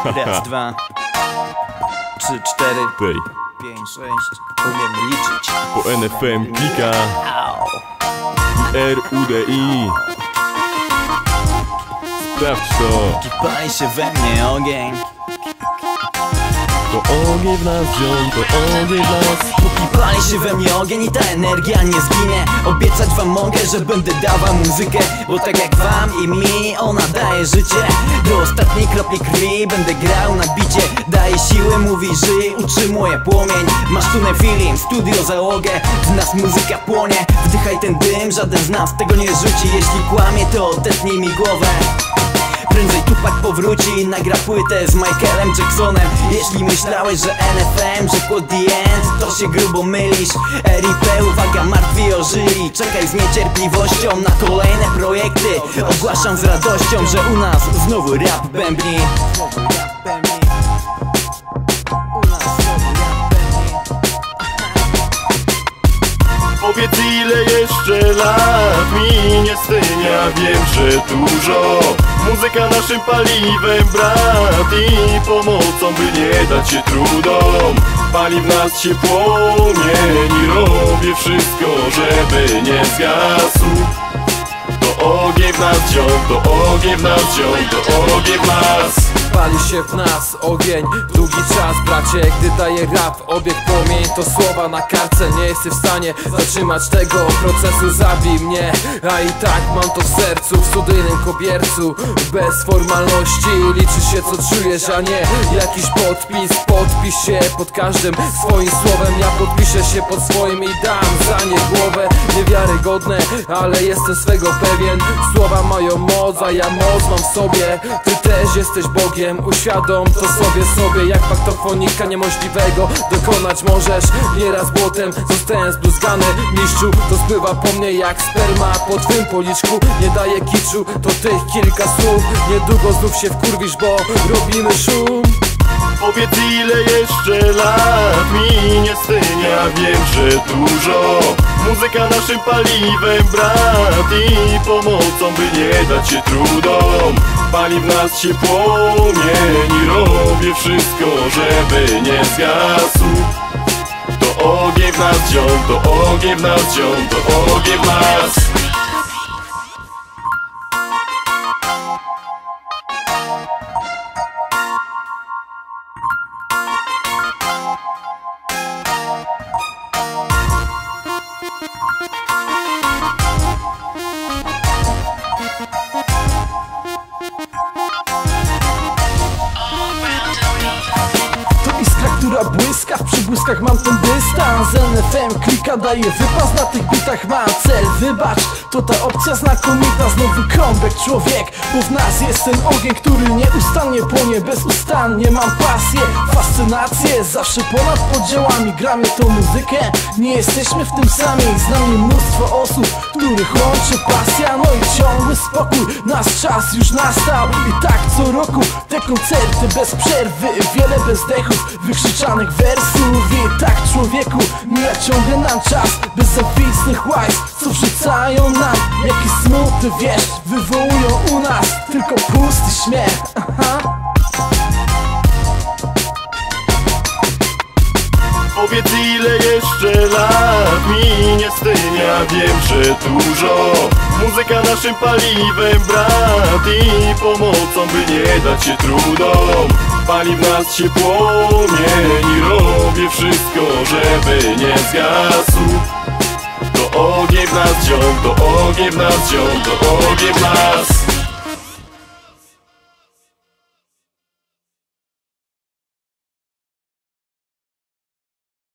Raz, dwa, trzy, cztery, Tej, 5, 6. Umiem liczyć. po NFM klika RUDI. Sprawdź to. Póki pali się we mnie ogień, To ogień w nas wziął, to ogień w nas. póki pali się we mnie ogień i ta energia nie zginie. Obiecać wam mogę, że będę dawał muzykę, bo tak jak wam i mi ona daje życie. Do ostatniej kropli krwi będę grał na bicie. Daje siłę, mówi żyj, utrzymuje płomień. Masz tunel feeling, studio załogę, w nas muzyka płonie. Wdychaj ten dym, żaden z nas tego nie rzuci. Jeśli kłamie, to odetnij mi głowę. Prędzej Tupac powróci i nagra płytę z Michaelem Jacksonem. Jeśli myślałeś, że NFM rzekło The End, to się grubo mylisz. RIP, uwaga, martwi ożyli. Czekaj z niecierpliwością na kolejne projekty. Ogłaszam z radością, że u nas znowu rap bębni. Powiedz, ile jeszcze lat minie z tym, ja wiem, że dużo. Muzyka naszym paliwem, brat, i pomocą, by nie dać się trudom. Pali w nas się płomień i robię wszystko, żeby nie zgasł. To ogień w nas wziął, to ogień w nas wziął, to ogień w nas. Pali się w nas ogień długi czas, bracie. Gdy daje rap obieg płomień, to słowa na kartce. Nie jesteś w stanie zatrzymać tego procesu. Zabij mnie, a i tak mam to w sercu. W studyjnym kobiercu, bez formalności. Liczy się co czujesz, a nie jakiś podpis. Podpisz się pod każdym swoim słowem. Ja podpiszę się pod swoim i dam za nie głowę. Niewiarygodne, ale jestem swego pewien. Słowa mają moc, a ja moc mam w sobie. Ty też jesteś Bogiem. Uświadom to sobie, jak faktofonika niemożliwego dokonać możesz. Nieraz błotem zostałem zbluzgany. Mistrzu, to spływa po mnie jak sperma po twym policzku. Nie daje kiczu, to tych kilka słów. Niedługo znów się wkurwisz, bo robimy szum. Powiedz, ile jeszcze lat minie z tym, ja wiem, że dużo. Muzyka naszym paliwem, brat, i pomocą, by nie dać się trudom. Pali w nas się płomień i robię wszystko, żeby nie zgasł. To ogień w nas wziął, to ogień w nas wziął, to ogień w nas. Która błyska, w przybłyskach mam ten dystans. NFM klika, daje wypas, na tych bitach mam cel. Wybacz, to ta opcja znakomita. Znowu comeback, człowiek, bo w nas jest ten ogień, który nieustannie płonie. Bezustannie mam pasję, fascynację, zawsze ponad podziałami. Gramy tą muzykę, nie jesteśmy w tym sami. Z nami mnóstwo osób, których łączy pasja. No i ciągły spokój, nasz czas już nastał. I tak co roku te koncerty bez przerwy, wiele bezdechów, wykrzyczanych wersów. I tak człowieku, mija ciągle nam czas, bez zawisnych łajs, co wrzucają nam jakieś smuty, wiesz, wywołują u nas tylko pusty śmiech. Aha. Powiedz, ile jeszcze lat minie z tym, ja wiem, że dużo. Muzyka naszym paliwem, brat, i pomocą, by nie dać się trudom. Pali w nas się płomień i robię wszystko, żeby nie zgasł. To ogień w nas wziął, to ogień w nas wziął, to ogień w nas.